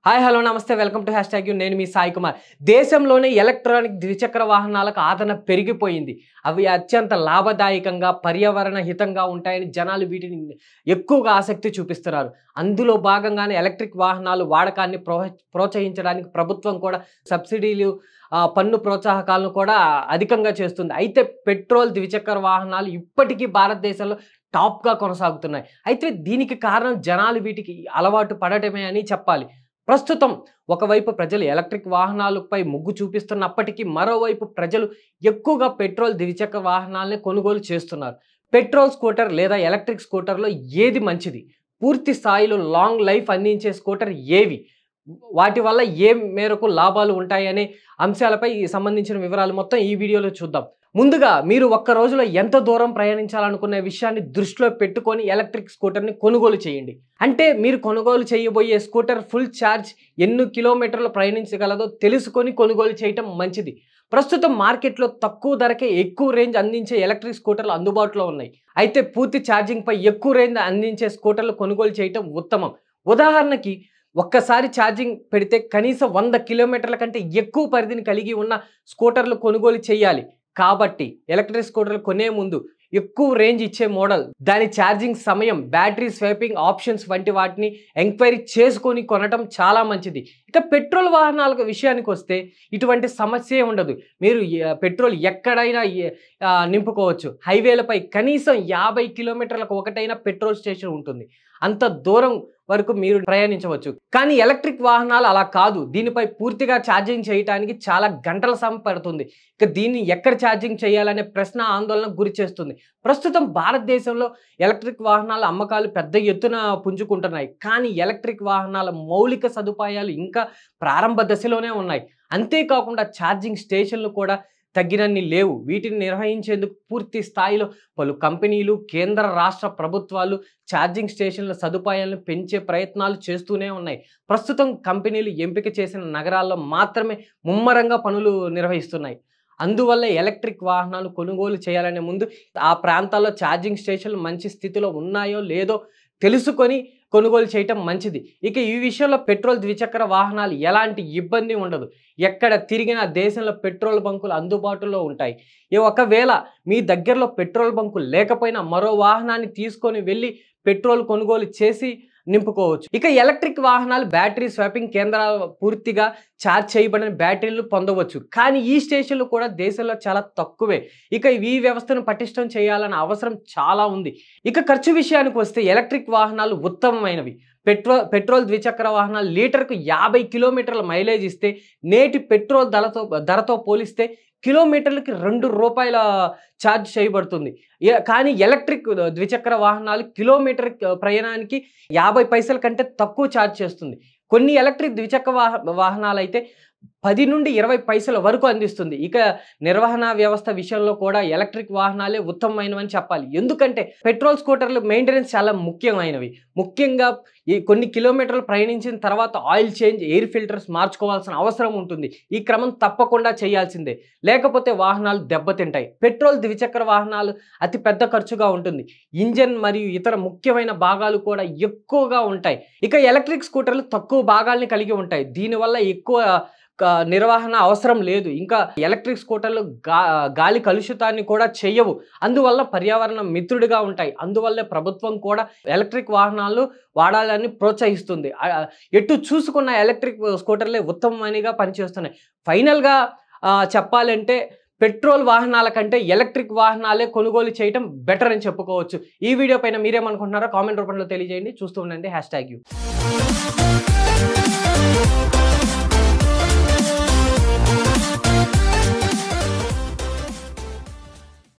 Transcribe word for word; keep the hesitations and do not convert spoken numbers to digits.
Hi hello నమస్తే welcome to hash tag you నేను మీ సాయి కుమార్. దేశంలోనే ఎలక్ట్రానిక్ ద్విచక్ర వాహనాలకు ఆదరణ పెరిగిపోయింది. అవి అత్యంత లాభదాయకంగా పర్యావరణ హితంగా ఉంటాయని జనాలు వీటిని ఎక్కువగా ఆసక్తి చూపిస్తున్నారు. అందులో భాగంగానే ఎలక్ట్రిక్ వాహనాలు వాడకాన్ని ప్రో ప్రోత్సహించడానికి ప్రభుత్వం కూడా సబ్సిడీలు పన్ను ప్రోత్సాహకాలను కూడా అధికంగా చేస్తుంది. అయితే పెట్రోల్ ద్విచక్ర వాహనాలు ఇప్పటికీ భారతదేశంలో టాప్గా కొనసాగుతున్నాయి. అయితే దీనికి కారణం జనాలు వీటికి అలవాటు పడటమే అని చెప్పాలి. ప్రస్తుతం ఒకవైపు ప్రజలు ఎలక్ట్రిక్ వాహనాలపై మొగ్గు చూపిస్తున్నప్పటికీ మరోవైపు ప్రజలు ఎక్కువగా పెట్రోల్ ద్విచక్ర వాహనాలని కొనుగోలు చేస్తున్నారు. పెట్రోల్ స్కూటర్ లేదా ఎలక్ట్రిక్ స్కూటర్లో ఏది మంచిది, పూర్తి స్థాయిలో లాంగ్ లైఫ్ అందించే స్కూటర్ ఏవి, వాటి వల్ల ఏ మేరకు లాభాలు ఉంటాయనే అంశాలపై సంబంధించిన వివరాలు మొత్తం ఈ వీడియోలో చూద్దాం. ముందుగా మీరు ఒక్క రోజులో ఎంత దూరం ప్రయాణించాలనుకునే విషయాన్ని దృష్టిలో పెట్టుకొని ఎలక్ట్రిక్ స్కూటర్ని కొనుగోలు చేయండి. అంటే మీరు కొనుగోలు చేయబోయే స్కూటర్ ఫుల్ ఛార్జ్ ఎన్ని కిలోమీటర్లు ప్రయాణించగలదో తెలుసుకొని కొనుగోలు చేయటం మంచిది. ప్రస్తుతం మార్కెట్లో తక్కువ ధరకే ఎక్కువ రేంజ్ అందించే ఎలక్ట్రిక్ స్కూటర్లు అందుబాటులో ఉన్నాయి. అయితే పూర్తి ఛార్జింగ్ పై ఎక్కువ రేంజ్ అందించే స్కూటర్లు కొనుగోలు చేయటం ఉత్తమం. ఉదాహరణకి ఒక్కసారి ఛార్జింగ్ పెడితే కనీసం వంద కిలోమీటర్ల కంటే ఎక్కువ పరిధిని కలిగి ఉన్న స్కూటర్లు కొనుగోలు చేయాలి. కాబట్టి ఎలక్ట్రిక్ స్కూటర్లు కొనే ముందు ఎక్కువ రేంజ్ ఇచ్చే మోడల్, దాని ఛార్జింగ్ సమయం, బ్యాటరీ స్వాపింగ్ ఆప్షన్స్ వంటి వాటిని ఎంక్వైరీ చేసుకొని కొనటం చాలా మంచిది. ఇక పెట్రోల్ వాహనాల విషయానికి వస్తే ఇటువంటి సమస్య ఉండదు. మీరు పెట్రోల్ ఎక్కడైనా నింపుకోవచ్చు. హైవేలపై కనీసం యాభై కిలోమీటర్లకు ఒకటైనా పెట్రోల్ స్టేషన్ ఉంటుంది. అంత దూరం వరకు మీరు ప్రయాణించవచ్చు. కానీ ఎలక్ట్రిక్ వాహనాలు అలా కాదు. దీనిపై పూర్తిగా ఛార్జింగ్ చేయడానికి చాలా గంటల సమయం పడుతుంది. ఇక దీన్ని ఎక్కడ ఛార్జింగ్ చేయాలనే ప్రశ్న ఆందోళనకు గురి చేస్తుంది. ప్రస్తుతం భారతదేశంలో ఎలక్ట్రిక్ వాహనాల అమ్మకాలు పెద్ద ఎత్తున పుంజుకుంటున్నాయి. కానీ ఎలక్ట్రిక్ వాహనాల మౌలిక సదుపాయాలు ఇంకా ప్రారంభ దశలోనే ఉన్నాయి. అంతేకాకుండా ఛార్జింగ్ స్టేషన్లు కూడా తగినన్ని లేవు. వీటిని నిర్వహించేందుకు పూర్తి స్థాయిలో పలు కంపెనీలు, కేంద్ర రాష్ట్ర ప్రభుత్వాలు ఛార్జింగ్ స్టేషన్ల సదుపాయాలను పెంచే ప్రయత్నాలు చేస్తూనే ఉన్నాయి. ప్రస్తుతం కంపెనీలు ఎంపిక చేసిన నగరాల్లో మాత్రమే ముమ్మరంగా పనులు నిర్వహిస్తున్నాయి. అందువల్ల ఎలక్ట్రిక్ వాహనాలు కొనుగోలు చేయాలనే ముందు ఆ ప్రాంతాల్లో ఛార్జింగ్ స్టేషన్లు మంచి స్థితిలో ఉన్నాయో లేదో తెలుసుకొని కొనుగోలు చేయటం మంచిది. ఇక ఈ విషయంలో పెట్రోల్ ద్విచక్ర వాహనాలు ఎలాంటి ఇబ్బంది ఉండదు. ఎక్కడ తిరిగినా దేశంలో పెట్రోల్ బంకులు అందుబాటులో ఉంటాయి. ఒకవేళ మీ దగ్గరలో పెట్రోల్ బంకు లేకపోయినా మరో వాహనాన్ని తీసుకొని వెళ్ళి పెట్రోల్ కొనుగోలు చేసి నింపుకోవచ్చు. ఇక ఎలక్ట్రిక్ వాహనాలు బ్యాటరీ స్వాపింగ్ కేంద్రాలు పూర్తిగా ఛార్జ్ చేయబడిన బ్యాటరీలు పొందవచ్చు. కానీ ఈ స్టేషన్లు కూడా దేశంలో చాలా తక్కువే. ఇక ఈ వ్యవస్థను పటిష్టం చేయాలన్న అవసరం చాలా ఉంది. ఇక ఖర్చు విషయానికి వస్తే ఎలక్ట్రిక్ వాహనాలు ఉత్తమమైనవి. పెట్రోల్ పెట్రోల్ ద్విచక్ర వాహనాలు లీటర్కు యాభై కిలోమీటర్ల మైలేజ్ ఇస్తే నేటి పెట్రోల్ ధరతో ధరతో పోలిస్తే కిలోమీటర్లకి రెండు రూపాయల ఛార్జ్ చేయబడుతుంది. కానీ ఎలక్ట్రిక్ ద్విచక్ర వాహనాలు కిలోమీటర్ ప్రయాణానికి యాభై పైసల కంటే తక్కువ ఛార్జ్ చేస్తుంది. కొన్ని ఎలక్ట్రిక్ ద్విచక్ర వాహ వాహనాలు అయితే పది నుండి ఇరవై పైసల వరకు అందిస్తుంది. ఇక నిర్వహణ వ్యవస్థ విషయంలో కూడా ఎలక్ట్రిక్ వాహనాలే ఉత్తమమైనవని చెప్పాలి. ఎందుకంటే పెట్రోల్ స్కూటర్లు మెయింటెనెన్స్ చాలా ముఖ్యమైనవి. ముఖ్యంగా ఈ కొన్ని కిలోమీటర్లు ప్రయాణించిన తర్వాత ఆయిల్ చేంజ్, ఎయిర్ ఫిల్టర్స్ మార్చుకోవాల్సిన అవసరం ఉంటుంది. ఈ క్రమం తప్పకుండా చేయాల్సిందే, లేకపోతే వాహనాలు దెబ్బతింటాయి. పెట్రోల్ ద్విచక్ర వాహనాలు అతి పెద్ద ఖర్చుగా ఉంటుంది. ఇంజన్ మరియు ఇతర ముఖ్యమైన భాగాలు కూడా ఎక్కువగా ఉంటాయి. ఇక ఎలక్ట్రిక్ స్కూటర్లు తక్కువ భాగాల్ని కలిగి ఉంటాయి. దీనివల్ల ఎక్కువ నిర్వహణ అవసరం లేదు. ఇంకా ఎలక్ట్రిక్ స్కూటర్లు గా గాలి కలుషితాన్ని కూడా చేయవు. అందువల్ల పర్యావరణ మిత్రుడిగా ఉంటాయి. అందువల్లే ప్రభుత్వం కూడా ఎలక్ట్రిక్ వాహనాలు వాడాలని ప్రోత్సహిస్తుంది. ఎటు చూసుకున్న ఎలక్ట్రిక్ స్కూటర్లే ఉత్తమమైనగా పనిచేస్తున్నాయి. ఫైనల్గా చెప్పాలంటే పెట్రోల్ వాహనాల కంటే ఎలక్ట్రిక్ వాహనాలే కొనుగోలు చేయడం బెటర్ అని చెప్పుకోవచ్చు. ఈ వీడియో పైన మీరేమనుకుంటున్నారో కామెంట్ రూపంలో తెలియజేయండి. చూస్తూ ఉండండి హ్యాష్ ట్యాగ్ యూ.